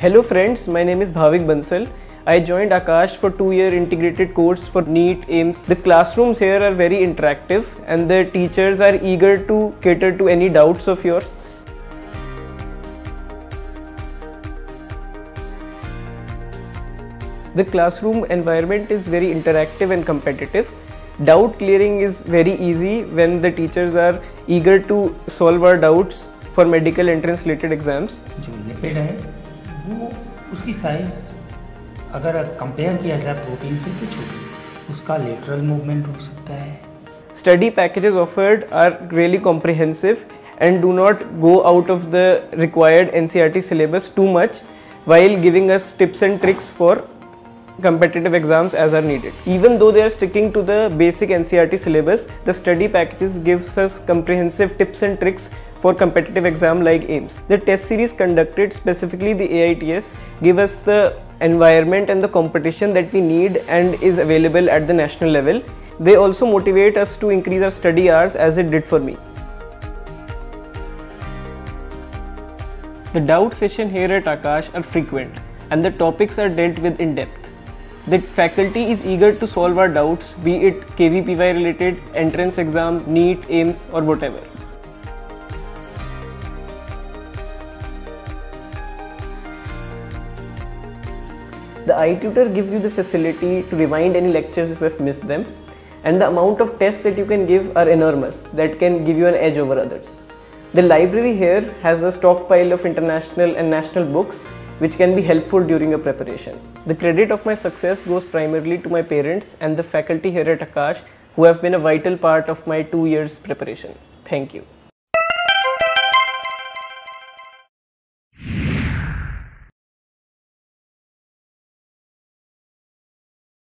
Hello friends, my name is Bhavik Bansal. I joined Aakash for 2-year integrated course for NEET AIIMS. The classrooms here are very interactive and the teachers are eager to cater to any doubts of yours. The classroom environment is very interactive and competitive. Doubt clearing is very easy when the teachers are eager to solve our doubts for medical entrance related exams. जो lipid है वो उसकी size अगर compare किया जाए protein से तो छोटी, उसका लेटरल मूवमेंट हो सकता है. Study packages offered are really comprehensive and do not go out of the required NCERT syllabus too much while giving us tips and tricks for competitive exams as are needed. Even though they are sticking to the basic NCERT syllabus, the study packages gives us comprehensive tips and tricks for competitive exam like AIIMS. The test series conducted, specifically the AITS, give us the environment and the competition that we need and is available at the national level. They also motivate us to increase our study hours as it did for me. The doubt session here at Aakash are frequent and the topics are dealt with in depth. The faculty is eager to solve our doubts, be it KVPY related, entrance exam, NEET, AIIMS or whatever. The iTutor gives you the facility to rewind any lectures if you have missed them, and the amount of tests that you can give are enormous that can give you an edge over others. The library here has a stockpile of international and national books which can be helpful during your preparation. The credit of my success goes primarily to my parents and the faculty here at Aakash who have been a vital part of my 2 years preparation. Thank you.